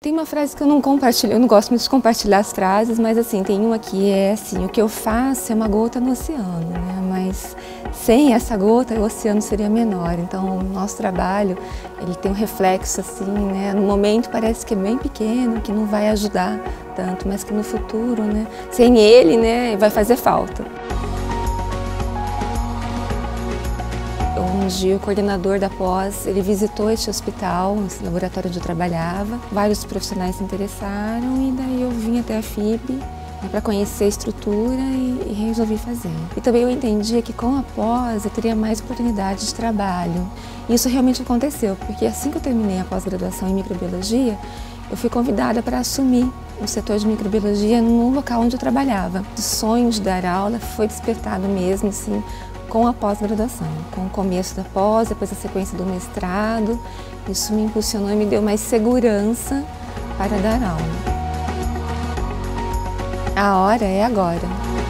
Tem uma frase que eu não compartilho, eu não gosto muito de compartilhar as frases, mas assim, tem uma que é assim, o que eu faço é uma gota no oceano, né? Mas sem essa gota o oceano seria menor, então o nosso trabalho, ele tem um reflexo assim, né? No momento parece que é bem pequeno, que não vai ajudar tanto, mas que no futuro, né? Sem ele, né, vai fazer falta. Um dia o coordenador da pós, ele visitou este hospital, esse laboratório onde eu trabalhava. Vários profissionais se interessaram e daí eu vim até a FIB para conhecer a estrutura e resolvi fazer. E também eu entendia que com a pós eu teria mais oportunidades de trabalho. E isso realmente aconteceu, porque assim que eu terminei a pós-graduação em microbiologia, eu fui convidada para assumir o setor de microbiologia no local onde eu trabalhava. O sonho de dar aula foi despertado mesmo, assim, com a pós-graduação, com o começo da pós, depois a sequência do mestrado. Isso me impulsionou e me deu mais segurança para dar aula. A hora é agora.